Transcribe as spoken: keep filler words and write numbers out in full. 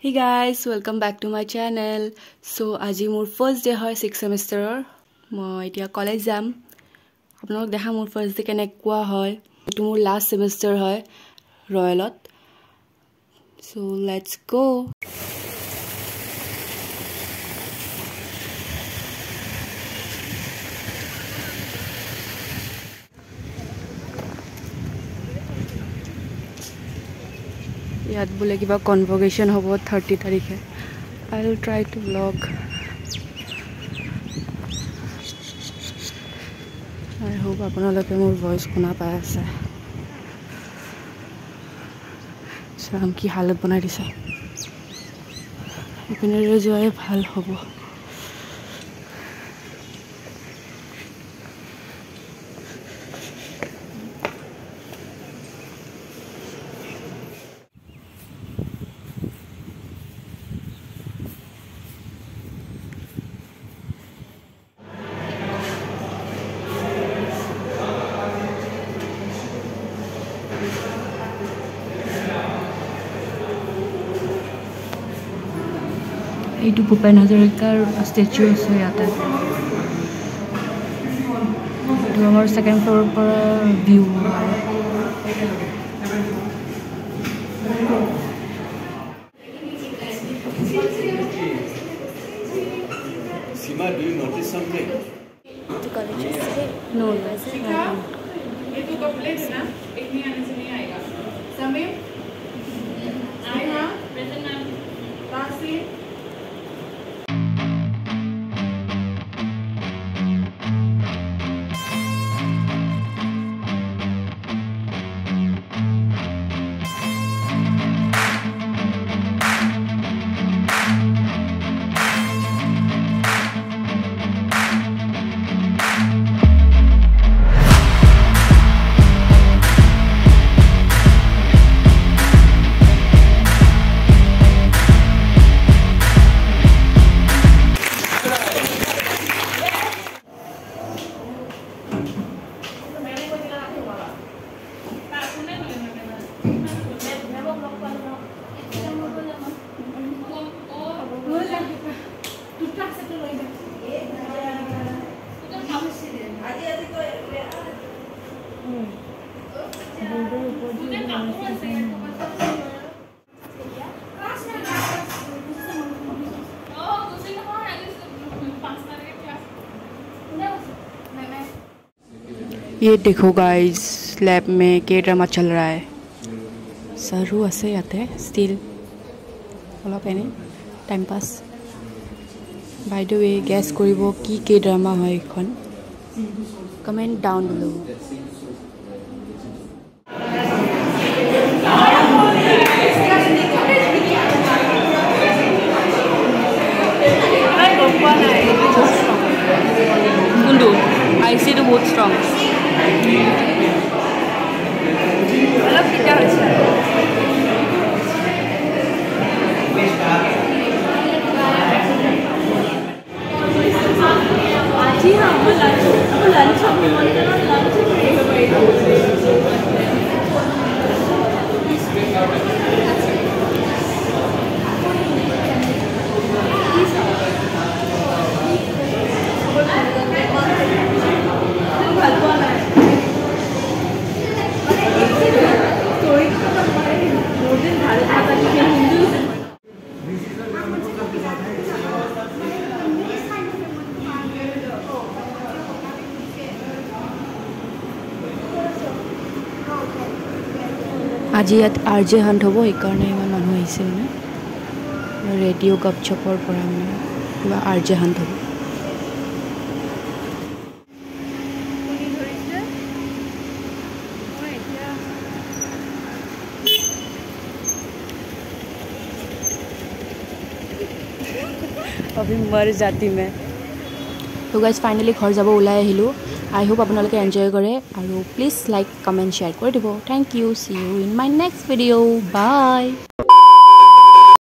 Hey guys, welcome back to my channel. So আজি মোৰ first day হয় sixth semester মই এতিয়া কলেজ যাম আপোনালোক দেখা মোৰ first day কেনেকুৱা হয় এটো মোৰ last semester হয় ৰয়েলত so let's go ইয়াত বলে কিবা কনভোকেশন হ'ব thirty তাৰিখে I will try to vlog I hope আপোনালোকে মোৰ ভয়েস শুনা পাই আছে সাম কি হালত বনাই দিছে ইপিনে যোৱাই ভাল হ'ব এইটো ভূপেন হাজৰিকাৰ ষ্টেচু আছে ইয়াতে এইটো আমাৰ সেকেন্ড ফ্লোৰৰ পৰা view Sima, do you notice something? The college is today? No, no, I said no. ये तो कपलेट है ना एक नहीं आने से नहीं आएगा समय आएगा प्रेजेंट मैम पास से ये देखो गाइस लैब में के ड्रामा चल रहा है सरू আছে ইয়াতে স্টিল অলপ এনে time pass by the way guess কৰিব কি কে ড্ৰামা হয় এখন comment down below Kundu I see the both strong অলপ কিটা হৈছে আজি আমাৰ লাঞ্চ আমাৰ লাঞ্চ আমি মনে লাঞ্চ কৰিব পাৰিব আজি ইয়াত আৰ জে হান্ট হ'ব এইকাৰণে ইমান মানুহ আহিছে মানে ৰেডিঅ' গপছপৰ পৰা মানে কিবা আৰ জে হান্ট হ'ব अभी मर जाती मैं तो गाइस फाइनली घर যাব ওলাই আহিলো आई होप আপোনালোকে এনজয় কৰে আৰু প্লিজ লাইক কমেন্ট শেয়াৰ কৰি দিব thank you see you in my next video by